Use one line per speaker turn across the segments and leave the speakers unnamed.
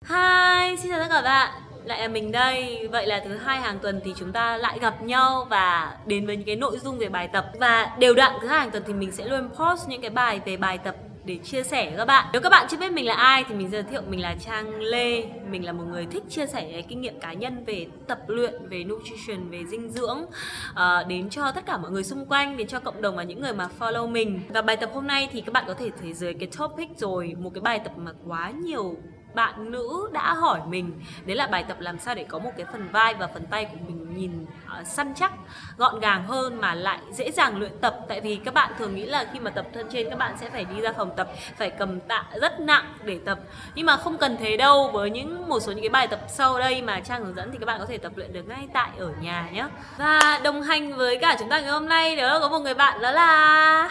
Hi, xin chào tất cả các bạn. Lại là mình đây. Vậy là thứ hai hàng tuần thì chúng ta lại gặp nhau và đến với những cái nội dung về bài tập. Và đều đặn thứ hai hàng tuần thì mình sẽ luôn post những cái bài về bài tập để chia sẻ với các bạn. Nếu các bạn chưa biết mình là ai thì mình giới thiệu mình là Trang Lê. Mình là một người thích chia sẻ cái kinh nghiệm cá nhân về tập luyện, về nutrition, về dinh dưỡng đến cho tất cả mọi người xung quanh, đến cho cộng đồng và những người mà follow mình. Và bài tập hôm nay thì các bạn có thể thấy dưới cái topic rồi, một cái bài tập mà quá nhiều bạn nữ đã hỏi mình. Đấy là bài tập làm sao để có một cái phần vai và phần tay của mình nhìn săn chắc, gọn gàng hơn mà lại dễ dàng luyện tập. Tại vì các bạn thường nghĩ là khi mà tập thân trên các bạn sẽ phải đi ra phòng tập, phải cầm tạ rất nặng để tập. Nhưng mà không cần thế đâu. Với một số những cái bài tập sau đây mà Trang hướng dẫn thì các bạn có thể tập luyện được ngay tại ở nhà nhé. Và đồng hành với cả chúng ta ngày hôm nay đó có một người bạn, đó là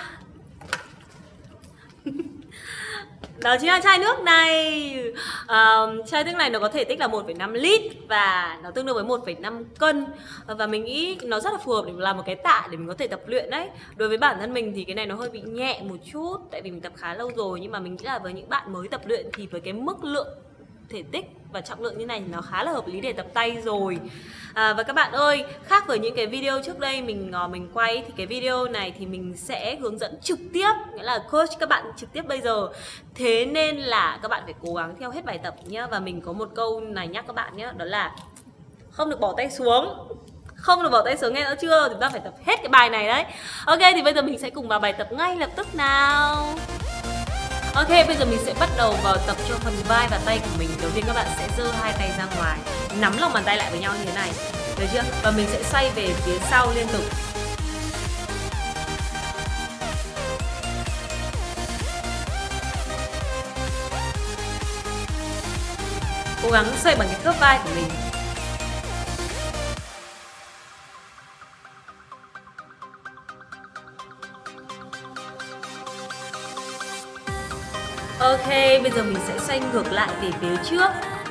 đó chính là chai nước này. Chai nước này nó có thể tích là 1,5 lít và nó tương đương với 1,5 cân. Và mình nghĩ nó rất là phù hợp để làm một cái tạ để mình có thể tập luyện đấy. Đối với bản thân mình thì cái này nó hơi bị nhẹ một chút, tại vì mình tập khá lâu rồi. Nhưng mà mình nghĩ là với những bạn mới tập luyện thì với cái mức lượng thể tích và trọng lượng như này thì nó khá là hợp lý để tập tay rồi. Và các bạn ơi, khác với những cái video trước đây mình quay thì cái video này thì mình sẽ hướng dẫn trực tiếp, nghĩa là coach các bạn trực tiếp bây giờ. Thế nên là các bạn phải cố gắng theo hết bài tập nhé. Và mình có một câu này nhắc các bạn nhé, đó là không được bỏ tay xuống. Không được bỏ tay xuống, nghe rõ chưa? Chúng ta phải tập hết cái bài này đấy. Ok, thì bây giờ mình sẽ cùng vào bài tập ngay lập tức nào. Ok, bây giờ mình sẽ bắt đầu vào tập cho phần vai và tay của mình. Đầu tiên các bạn sẽ giơ hai tay ra ngoài, nắm lòng bàn tay lại với nhau như thế này, được chưa? Và mình sẽ xoay về phía sau liên tục. Cố gắng xoay bằng cái khớp vai của mình. Ok, bây giờ mình sẽ xoay ngược lại về phía trước.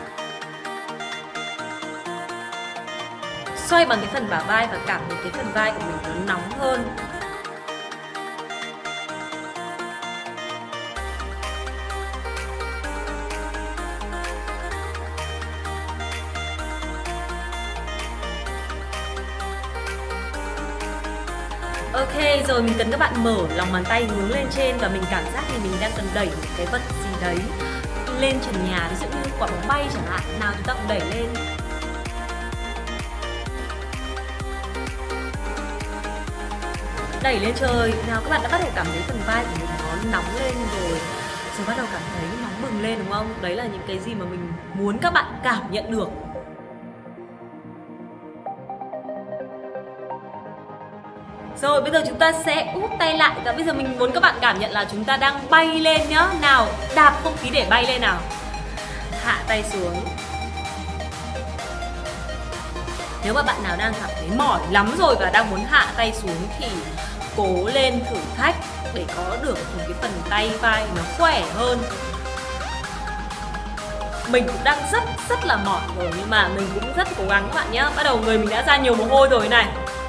Xoay bằng cái phần bả vai và cảm thấy cái phần vai của mình nó nóng hơn. Ok, rồi mình cần các bạn mở lòng bàn tay hướng lên trên và mình cảm giác như mình đang cần đẩy một cái vật gì đấy lên trần nhà, ví dụ như quả bóng bay chẳng hạn. Nào, chúng ta cùng đẩy lên. Đẩy lên trời. Nào, các bạn đã bắt đầu cảm thấy phần vai của mình nó nóng lên rồi. Rồi bắt đầu cảm thấy nóng bừng lên đúng không? Đấy là những cái gì mà mình muốn các bạn cảm nhận được. Rồi bây giờ chúng ta sẽ úp tay lại và bây giờ mình muốn các bạn cảm nhận là chúng ta đang bay lên nhá. Nào, đạp không khí để bay lên nào. Hạ tay xuống. Nếu mà bạn nào đang cảm thấy mỏi lắm rồi và đang muốn hạ tay xuống thì cố lên thử thách để có được một cái phần tay vai nó khỏe hơn. Mình cũng đang rất là mỏi rồi nhưng mà mình cũng rất cố gắng các bạn nhé. Bắt đầu người mình đã ra nhiều mồ hôi rồi này.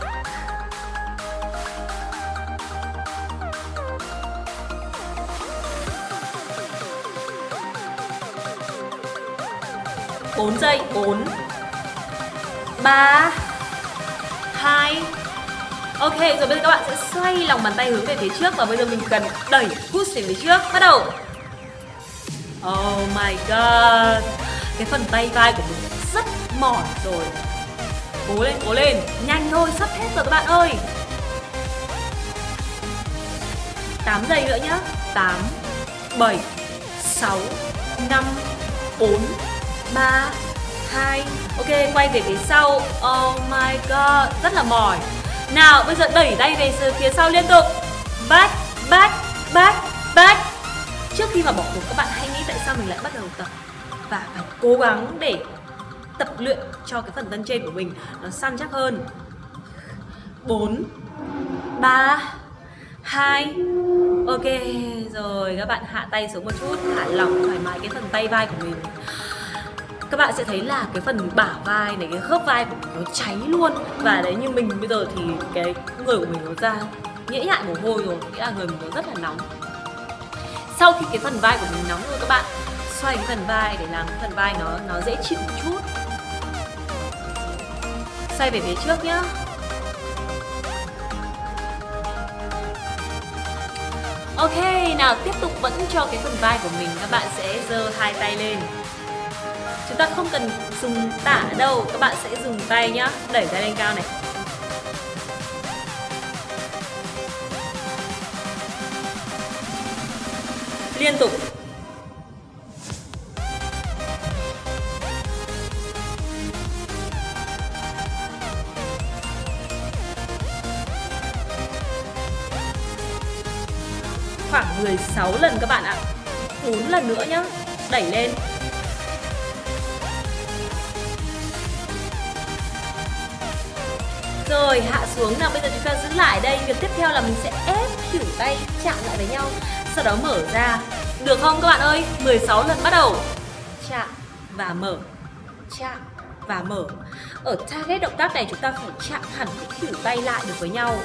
Bốn giây, 4 3 2. Ok, rồi bây giờ các bạn sẽ xoay lòng bàn tay hướng về phía trước và bây giờ mình cần đẩy push về phía trước. Bắt đầu. Oh my god. Cái phần tay vai của mình rất mỏi rồi. Cố lên, nhanh thôi, sắp hết rồi các bạn ơi. 8 giây nữa nhá. 8 7 6 5 4 3 2. Ok, quay về phía sau. Oh my god, rất là mỏi. Nào, bây giờ đẩy tay về phía sau liên tục. Back, back, back, back. Trước khi mà bỏ cuộc các bạn hãy nghĩ tại sao mình lại bắt đầu tập. Và phải cố gắng để tập luyện cho cái phần thân trên của mình nó săn chắc hơn. 4 3 2. Ok, rồi các bạn hạ tay xuống một chút, thả lỏng thoải mái cái phần tay vai của mình. Các bạn sẽ thấy là cái phần bả vai này, cái khớp vai của mình nó cháy luôn. Và đấy, như mình bây giờ thì cái người của mình nó ra nhễ nhại mồ hôi rồi, nghĩa là người mình nó rất là nóng. Sau khi cái phần vai của mình nóng rồi các bạn, xoay cái phần vai để làm cái phần vai nó dễ chịu một chút. Xoay về phía trước nhá. Ok, nào tiếp tục vẫn cho cái phần vai của mình, các bạn sẽ giơ hai tay lên. Chúng ta không cần dùng tả đâu, các bạn sẽ dùng tay nhá, đẩy tay lên cao này. Liên tục. Khoảng 16 lần các bạn ạ. 4 lần nữa nhá, đẩy lên. Rồi hạ xuống. Nào bây giờ chúng ta giữ lại đây. Việc tiếp theo là mình sẽ ép khuỷu tay chạm lại với nhau, sau đó mở ra. Được không các bạn ơi? 16 lần bắt đầu. Chạm và mở, chạm và mở. Ở target động tác này chúng ta phải chạm hẳn cái khuỷu tay lại được với nhau.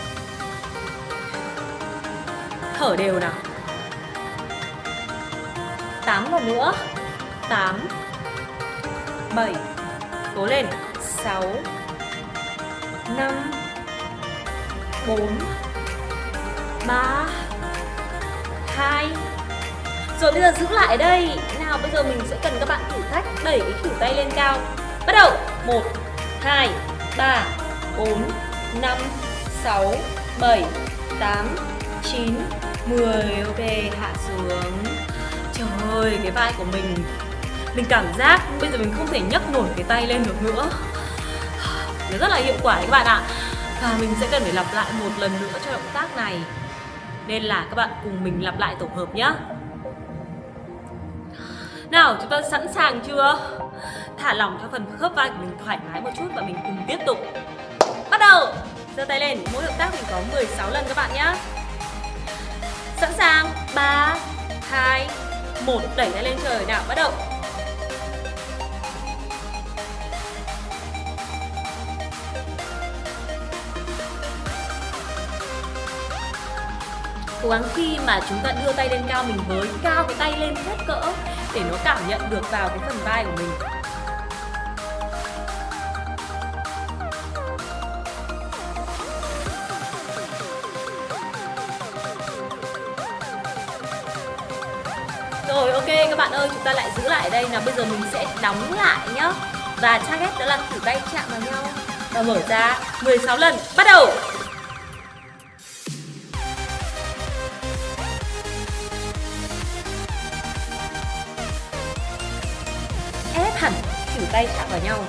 Thở đều nào. 8 lần nữa. 8 7 cố lên. 6 5 4 3 2. Rồi bây giờ giữ lại đây. Nào bây giờ mình sẽ cần các bạn thử thách đẩy cái khuỷu tay lên cao. Bắt đầu. 1 2 3 4 5 6 7 8 9 10. Ok, hạ xuống. Trời ơi, cái vai của mình cảm giác bây giờ mình không thể nhấc nổi cái tay lên được nữa. Nó rất là hiệu quả các bạn ạ. Và mình sẽ cần phải lặp lại một lần nữa cho động tác này. Nên là các bạn cùng mình lặp lại tổ hợp nhé. Nào, chúng ta sẵn sàng chưa? Thả lỏng cho phần khớp vai của mình thoải mái một chút và mình cùng tiếp tục. Bắt đầu. Giơ tay lên, mỗi động tác mình có 16 lần các bạn nhé. Sẵn sàng. 3 2 1, đẩy tay lên trời. Nào, bắt đầu. Cố gắng khi mà chúng ta đưa tay lên cao, mình với cao cái tay lên hết cỡ để nó cảm nhận được vào cái phần vai của mình. Rồi, ok các bạn ơi, chúng ta lại giữ lại đây. Nào bây giờ mình sẽ đóng lại nhá. Và target đó là thử tay chạm vào nhau và mở ra 16 lần. Bắt đầu. Ép hẳn khuỷu tay chạm vào nhau.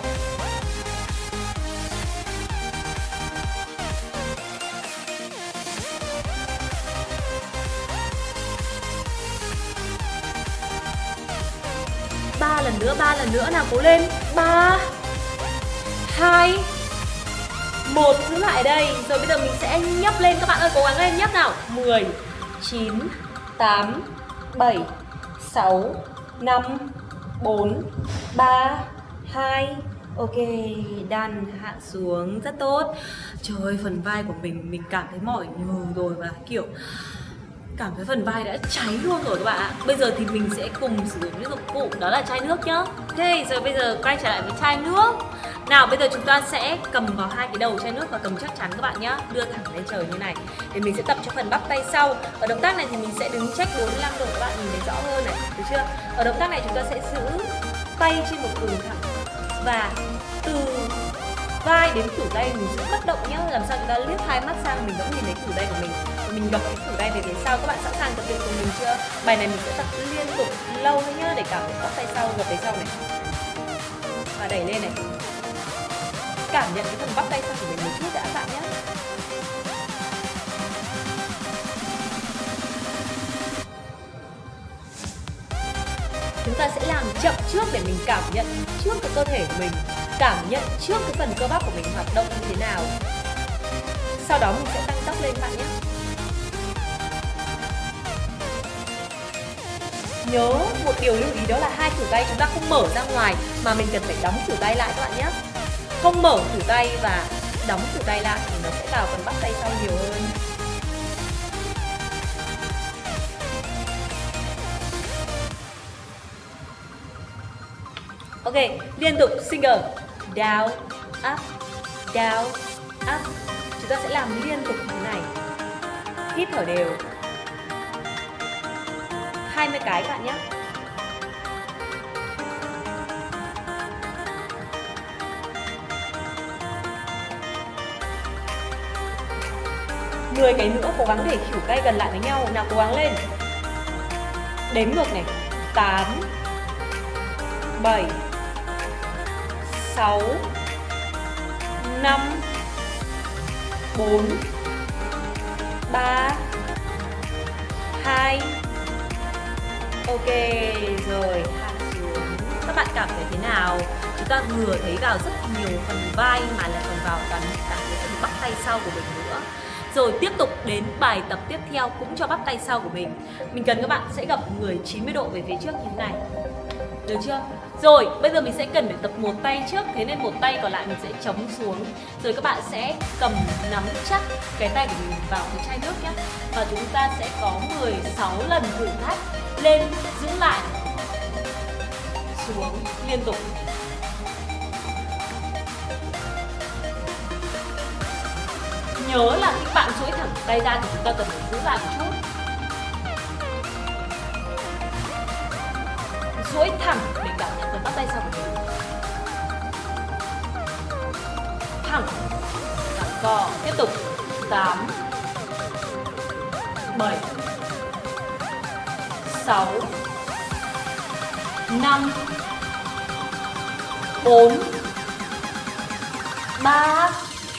Ba lần nữa nào, cố lên. 3 2 1, giữ lại đây. Rồi bây giờ mình sẽ nhấp lên các bạn ơi, cố gắng lên, nhấp nào. 10 9 8 7 6 5 4 3 2. Ok, done. Hạ xuống, rất tốt. Trời ơi, phần vai của mình cảm thấy mỏi nhừ rồi và kiểu cảm thấy phần vai đã cháy luôn rồi các bạn ạ. Bây giờ thì mình sẽ cùng sử dụng những dụng cụ, đó là chai nước nhá. Ok, rồi bây giờ quay trở lại với chai nước. Nào bây giờ chúng ta sẽ cầm vào hai cái đầu chai nước và cầm chắc chắn các bạn nhá. Đưa thẳng lên trời như này. Để mình sẽ tập cho phần bắp tay sau. Ở động tác này thì mình sẽ đứng check 45 độ, các bạn nhìn thấy rõ hơn này, được chưa? Ở động tác này chúng ta sẽ giữ tay trên một đường thẳng và từ vai đến khuỷu tay mình giữ bất động nhá. Làm sao chúng ta liếc hai mắt sang mình vẫn nhìn thấy khuỷu tay của mình. Và mình gập cái khuỷu tay về phía sau. Các bạn sẵn sàng tập luyện cùng mình chưa? Bài này mình sẽ tập liên tục lâu thôi nhá, để cảm thấy bắp tay sau, gập tay sau này và đẩy lên này. Cảm nhận cái phần bắp tay sau của mình một chút đã các bạn nhé. Chúng ta sẽ làm chậm trước để mình cảm nhận trước cái cơ thể của mình, cảm nhận trước cái phần cơ bắp của mình hoạt động như thế nào. Sau đó mình sẽ tăng tốc lên bạn nhé. Nhớ một điều lưu ý, đó là hai khuỷu tay chúng ta không mở ra ngoài mà mình cần phải đóng khuỷu tay lại các bạn nhé. Không mở khuỷu tay và đóng khuỷu tay lại thì nó sẽ vào phần bắp tay sau nhiều hơn. Ok, liên tục single. Down, up, down, up. Chúng ta sẽ làm liên tục như thế này. Hít thở đều 20 cái các bạn nhé. Mười cái nữa, cố gắng để khỉu tay gần lại với nhau. Nào, cố gắng lên. Đếm ngược này. 8 7 6 5 4 3 2. Ok, rồi hạ xuống. Các bạn cảm thấy thế nào? Chúng ta vừa thấy vào rất nhiều phần vai mà lại còn vào toàn cả cái phần bắp tay sau của mình nữa. Rồi tiếp tục đến bài tập tiếp theo cũng cho bắp tay sau của mình. Mình cần các bạn sẽ gập người 90 độ về phía trước như thế này. Được chưa? Rồi, bây giờ mình sẽ cần phải tập một tay trước. Thế nên một tay còn lại mình sẽ chống xuống. Rồi các bạn sẽ cầm nắm chắc cái tay của mình vào cái chai nước nhé. Và chúng ta sẽ có 16 lần thử thách. Lên, giữ lại, xuống liên tục. Nhớ là khi bạn duỗi thẳng tay ra thì chúng ta cần phải giữ lại một chút. Duỗi thẳng để cảm nhận phần bắp tay sau của mình. Thẳng, thẳng co, tiếp tục. 8 7 6 5 4 3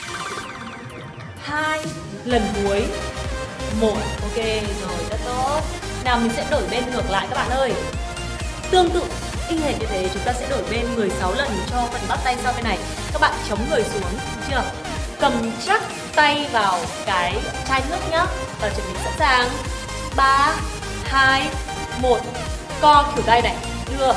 2. Lần cuối 1. Ok, rồi, rất tốt. Nào, mình sẽ đổi bên ngược lại các bạn ơi. Tương tự y hệt như thế, chúng ta sẽ đổi bên 16 lần cho phần bắp tay sau bên này. Các bạn chống người xuống, được chưa? Cầm chắc tay vào cái chai nước nhá. Và chuẩn bị sẵn sàng. 3 2 1. Co khỉu tay này, đưa.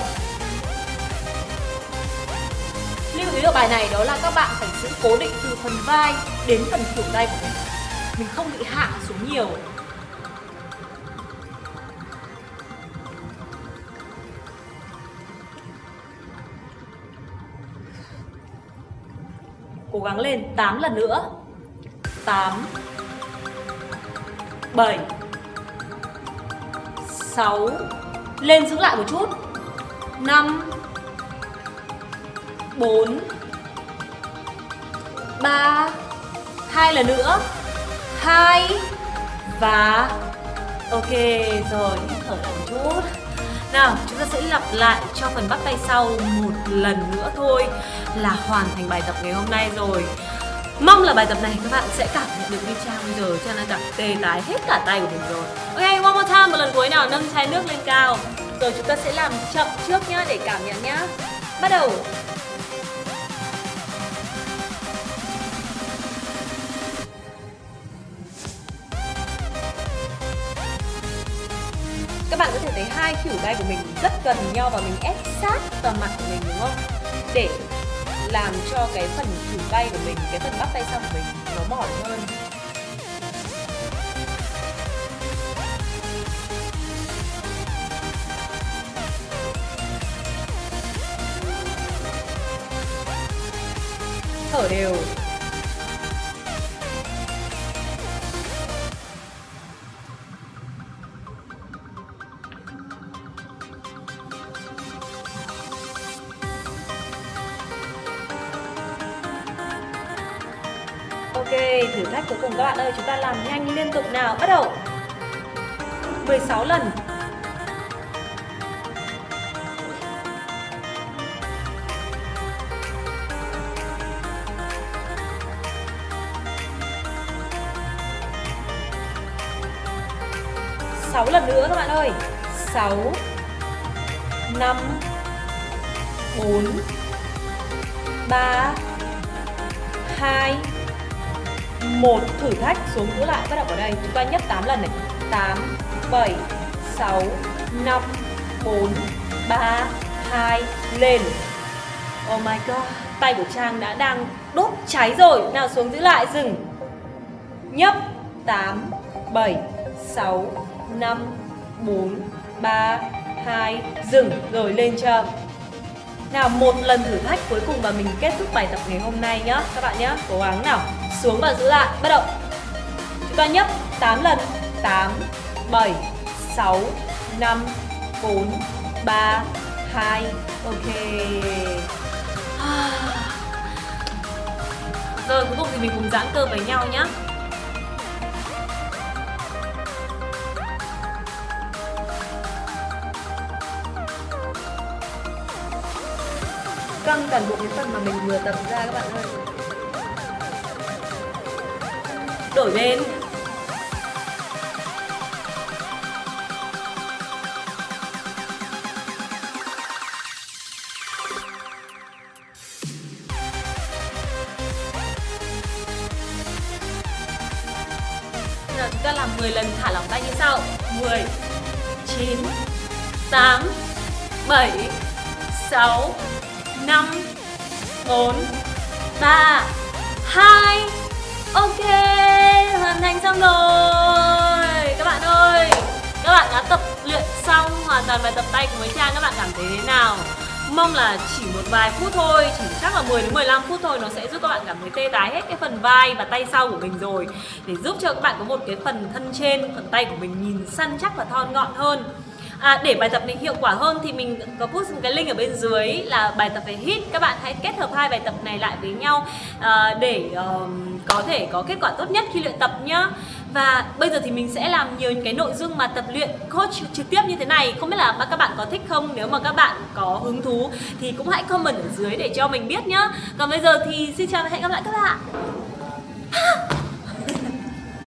Lưu ý ở bài này đó là các bạn phải giữ cố định từ phần vai đến phần khỉu tay của mình. Mình không bị hạ xuống nhiều. Cố gắng lên 8 lần nữa. 8 7 6. Lên giữ lại một chút. 5 4 3. 2 lần nữa. 2 và ok, rồi hít thở lại một chút. Nào, chúng ta sẽ lặp lại cho phần bắp tay sau một lần nữa thôi là hoàn thành bài tập ngày hôm nay rồi. Mong là bài tập này các bạn sẽ cảm nhận được như Trang bây giờ. Trang đã cảm tê tái hết cả tay của mình rồi. Ok, one more time, một lần cuối nào, nâng chai nước lên cao. Rồi chúng ta sẽ làm chậm trước nhá để cảm nhận nhá. Bắt đầu. Các bạn có thể thấy hai khuỷu tay của mình rất gần nhau và mình ép sát vào mặt của mình, đúng không? Để làm cho cái phần khuỷu tay của mình, cái phần bắp tay sau của mình nó mỏi hơn. Thở đều. Ok, thử thách cuối cùng các bạn ơi, chúng ta làm nhanh liên tục nào, bắt đầu. 16 lần. Sáu lần nữa các bạn ơi. 6 5 4 3 2 1. Thử thách xuống giữ lại, bắt đầu ở đây. Chúng ta nhấp 8 lần này. 8 7 6 5 4 3 2 lên. Oh my god, tay của Trang đã đang đốt cháy rồi. Nào, xuống giữ lại, dừng. Nhấp 8 7 6 5 4 3 2 dừng, rồi lên cho. Nào, một lần thử thách cuối cùng và mình kết thúc bài tập ngày hôm nay nhá các bạn nhá. Cố gắng nào. Xuống và giữ lại. Bắt đầu. Chúng ta nhấp 8 lần. 8, 7, 6, 5, 4, 3, 2. Ok. Rồi cuối cùng thì mình cùng giãn cơ với nhau nhá. Căng toàn bộ cái phần mà mình vừa tập ra các bạn ơi. Đổi bên. Bây giờ chúng ta làm 10 lần thả lỏng tay như sau. 10, 9, 8, 7, 6, 5, 4, 3, 2. Ok, hoàn thành xong rồi. Các bạn ơi, các bạn đã tập luyện xong hoàn toàn bài tập tay cùng với Trang. Các bạn cảm thấy thế nào? Mong là chỉ một vài phút thôi, chỉ chắc là 10 đến 15 phút thôi, nó sẽ giúp các bạn cảm thấy tê tái hết cái phần vai và tay sau của mình rồi, để giúp cho các bạn có một cái phần thân trên, phần tay của mình nhìn săn chắc và thon gọn hơn. Để bài tập này hiệu quả hơn thì mình có post một cái link ở bên dưới là bài tập về hít. Các bạn hãy kết hợp hai bài tập này lại với nhau để có thể có kết quả tốt nhất khi luyện tập nhá. Và bây giờ thì mình sẽ làm nhiều những cái nội dung mà tập luyện coach trực tiếp như thế này. Không biết là các bạn có thích không? Nếu mà các bạn có hứng thú thì cũng hãy comment ở dưới để cho mình biết nhá. Còn bây giờ thì xin chào và hẹn gặp lại các bạn.